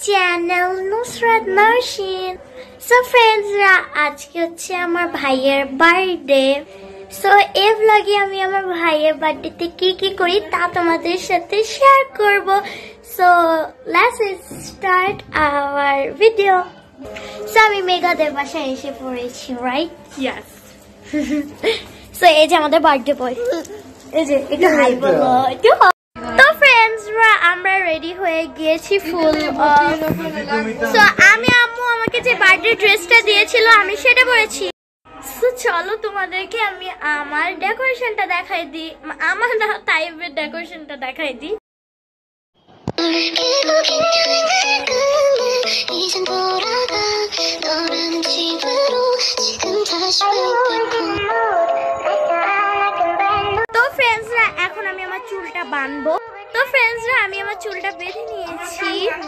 channel Nusrat Nowsin. So friends, আজকে হচ্ছে আমার ভাইয়ের বার্থডে। সো এই ব্লগে আমি আমার ভাইয়ের বার্থডেতে কি কি করি তা তোমাদের সাথে শেয়ার করব। So let's start our video. So আমি মেঘাদের বাসায় এসে পড়েছি, রাইট? ইয়েস। সো এই যে আমাদের বার্থডে বয়, এই যে একটু হাই বলো। তো ফ্রেন্ডস, আমরা রেডি হয়ে গিয়েছি ফুল। সো আমি আম্মু আমাকে যে বার্থডে ড্রেসটা দিয়েছিল আমি সেটা পরেছি। সো চলো তোমাদেরকে আমি আমার ডেকোরেশনটা দেখাই দিই, আমার টাইপের ডেকোরেশনটা দেখাই দিই। তো ফ্রেন্ডসরা এখন আমি আমার চুলটা বাঁধবো। তো ফ্রেন্ডসরা আমি আমার চুলটা বেঁধে নিয়েছি।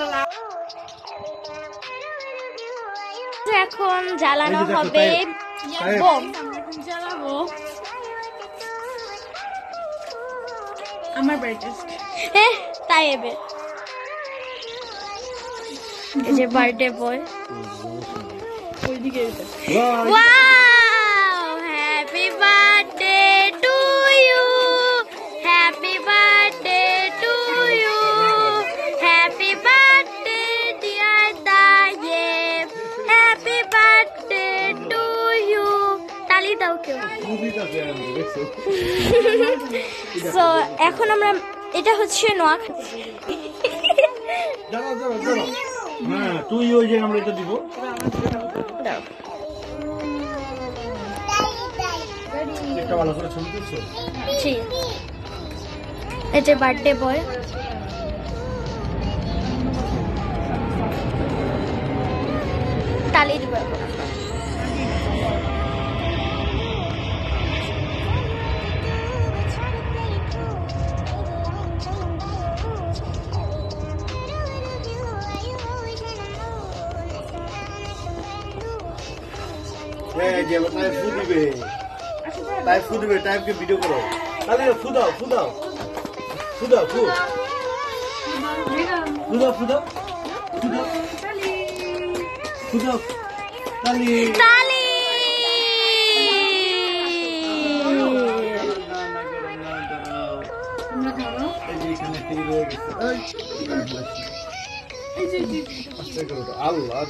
এখন জ্বালানো হবে বোম। জ্বালাবো আমার বার্থডে। তাই এবে এই যে বার্থডে বয়। ওইদিকে wow, happy birthday to you, happy birthday to you, happy birthday dear Taiyeb, happy birthday to you. তালি দাও কেউ। সো এখন আমরা, এটা হচ্ছে নোয়াখালী। হ্যাঁ, তুই ওই যে আমরা এটা দিব। একটা ভালো করে ছবি তুলছো? জি, এই যে বার্থডে বয়। তালি দিব এখন। টাইপকে ভিডিও করো। তাহলে ফু দাও, ফু দাও, ফু দাও, ফু দাও, ফু দাও, ফু দাও, ফু দাও, ফু দাও, তালি তালি। আল্লাহ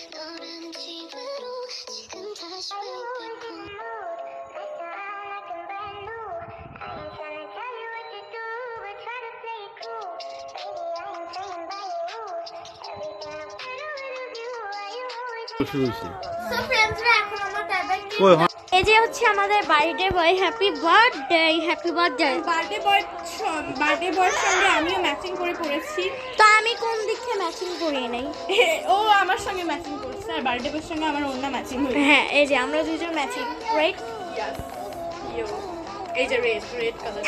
এই যে হচ্ছে আমাদের birthday boy. Happy birthday, happy birthday. Birthday বয়ের সঙ্গে আমিও ম্যাচিং করে পড়েছি। তো আমি কোন দিক থেকে ম্যাচিং করি নাই? ও আমার সঙ্গে ম্যাচিং করছে আর বার্থডে বয়ের সঙ্গে আমার অন্য ম্যাচিং হয়েছে। হ্যাঁ, এই যে আমরা দুজন ম্যাচিং, রাইট? এই যে রেড কালার।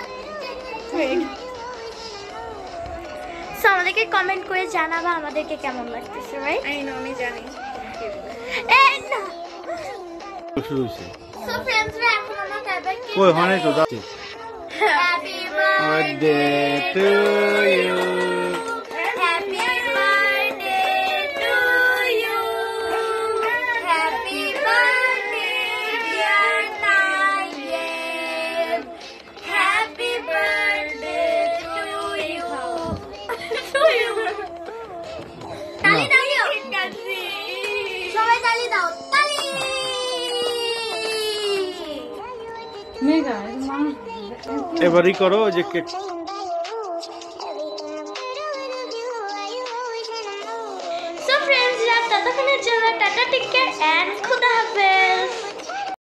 সো আমাদেরকে কমেন্ট করে জানাবা আমাদেরকে কেমন লাগতেছে, রাইট? আমি জানি। এই না। শুরু হইছে। সো ফ্রেন্ডসরা এখন আমরা টাইবারকে কই হনে তো যাচ্ছে। Happy birthday to you, happy birthday to you, happy birthday dear Naiyeb, happy birthday to you. তালি দাও, সবাই তালি দাও, তালি। এবারই করো যে কেক। সো ফ্রেন্ডস, ততক্ষণের জন্য টাটা, টেক কেয়ার এন্ড খুদা হাফেজ।